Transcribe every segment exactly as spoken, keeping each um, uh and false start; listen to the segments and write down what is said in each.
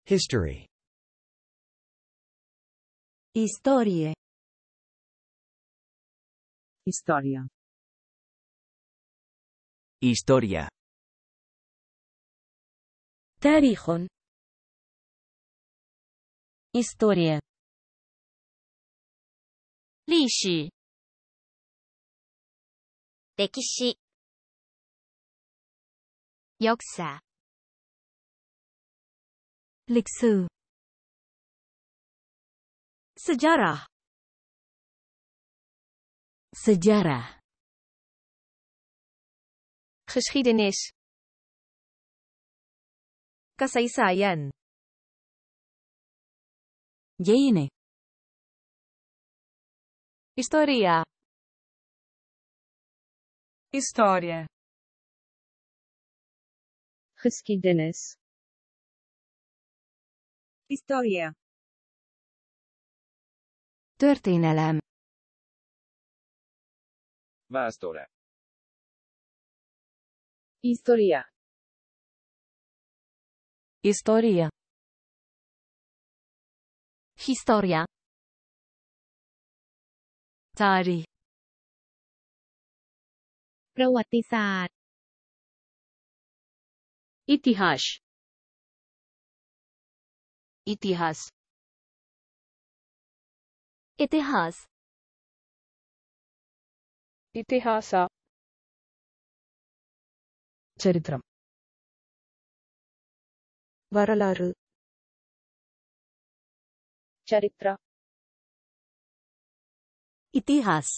History. Istorie. Historia. Historia. تاريخ. История. 历史、歴史、역사、 lịch sử. Sejarah. Sejarah. geschiedenis, kasaysayan, Dějiny. ιστορία, História. Geschiedenis. Historia. Történelem. Vásztóra. Historia. История. historia, Tarih. ประวัติศาสตร์ İtihas. itihas, itihas, Itihasa. ചരിത്രം. வரலாறு. చరిత్ర. इतिहास.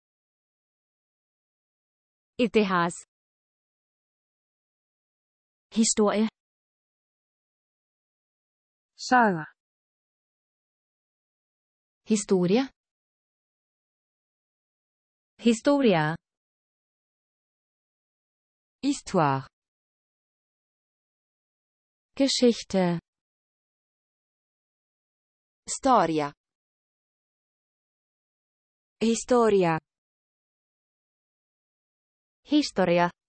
itihas, Historie. Saga. Historia. historia, Histoire. Geschichte. Storia. Historia. historia,